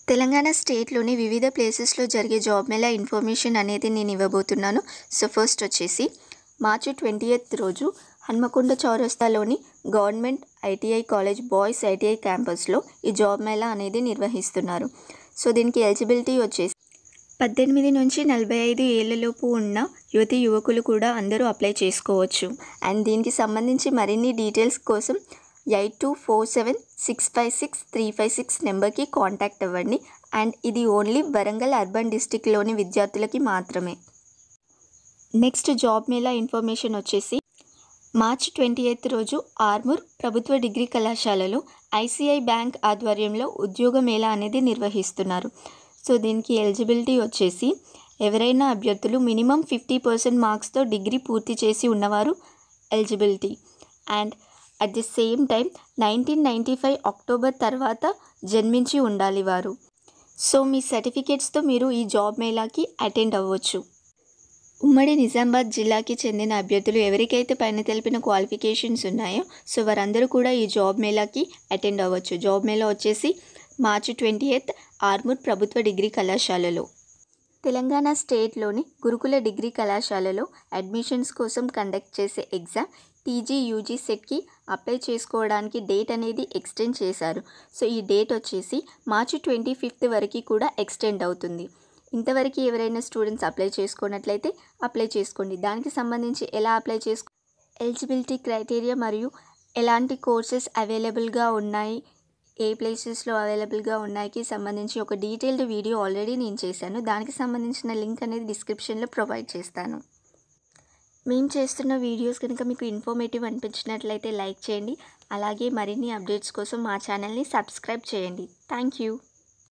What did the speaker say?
తెలంగాణ స్టేట్లోని వివిధ ప్లేసెస్లో జరిగే జాబ్ మేళా ఇన్ఫర్మేషన్ అనేది నేను ఇవ్వబోతున్నాను. సో ఫస్ట్ వచ్చేసి మార్చి 20th రోజు హన్మకొండ చౌరస్తాలోని government ITI college boys ITI క్యాంపస్లో ఈ జాబ్ మేళా అనేది నిర్వహిస్తున్నారు. సో దీనికి ఎలిజిబిలిటీ వచ్చేసి 18 నుంచి 45 ఏళ్లలోపు ఉన్న యువతి యువకులు కూడా అందరూ అప్లై చేసుకోవచ్చు. అండ్ దీనికి సంబంధించి మరిన్ని డీటెయిల్స్ కోసం 8247656356 నెంబర్కి కాంటాక్ట్ అవ్వండి. అండ్ ఇది ఓన్లీ వరంగల్ అర్బన్ డిస్టిక్లోని విద్యార్థులకి మాత్రమే. నెక్స్ట్ జాబ్ మేళా ఇన్ఫర్మేషన్ వచ్చేసి మార్చి 28th రోజు ఆర్మూర్ ప్రభుత్వ డిగ్రీ కళాశాలలో ఐసిఐ బ్యాంక్ ఆధ్వర్యంలో ఉద్యోగ మేళా అనేది నిర్వహిస్తున్నారు. సో దీనికి ఎలిజిబిలిటీ వచ్చేసి ఎవరైనా అభ్యర్థులు మినిమం 50% మార్క్స్తో డిగ్రీ పూర్తి చేసి ఉన్నవారు eligibility. And at the same time 1995 October తర్వాత జన్మించి ఉండాలి వారు. సో మీ సర్టిఫికేట్స్తో మీరు ఈ జాబ్ మేళాకి అటెండ్ అవ్వచ్చు. ఉమ్మడి నిజామాబాద్ జిల్లాకి చెందిన అభ్యర్థులు ఎవరికైతే పైన తెలిపిన క్వాలిఫికేషన్స్ ఉన్నాయో సో వారందరూ కూడా ఈ జాబ్ మేళాకి అటెండ్ అవ్వచ్చు. జాబ్ మేళా వచ్చేసి మార్చి 20th ఆర్మూర్ ప్రభుత్వ డిగ్రీ కళాశాలలో. తెలంగాణ స్టేట్లోని గురుకుల డిగ్రీ కళాశాలలో అడ్మిషన్స్ కోసం కండక్ట్ చేసే ఎగ్జామ్ tgugcetకి అప్లై చేసుకోవడానికి డేట్ అనేది ఎక్స్టెండ్ చేశారు. సో ఈ డేట్ వచ్చేసి మార్చి 25th వరకు కూడా ఎక్స్టెండ్ అవుతుంది. ఇంతవరకు ఎవరైనా స్టూడెంట్స్ అప్లై చేసుకున్నట్లయితే అప్లై చేసుకోండి. దానికి సంబంధించి ఎలా అప్లై ఎలిజిబిలిటీ క్రైటీరియా మరియు ఎలాంటి కోర్సెస్ అవైలబుల్గా ఉన్నాయి, ఏ ప్లేసెస్లో అవైలబుల్గా ఉన్నాయికి సంబంధించి ఒక డీటెయిల్డ్ వీడియో ఆల్రెడీ నేను చేశాను. దానికి సంబంధించిన లింక్ అనేది డిస్క్రిప్షన్లో ప్రొవైడ్ చేస్తాను. మేము చేస్తున్న వీడియోస్ కనుక మీకు ఇన్ఫర్మేటివ్ అనిపించినట్లయితే లైక్ చేయండి. అలాగే మరిన్ని అప్డేట్స్ కోసం మా ఛానల్ని సబ్స్క్రైబ్ చేయండి. Thank you.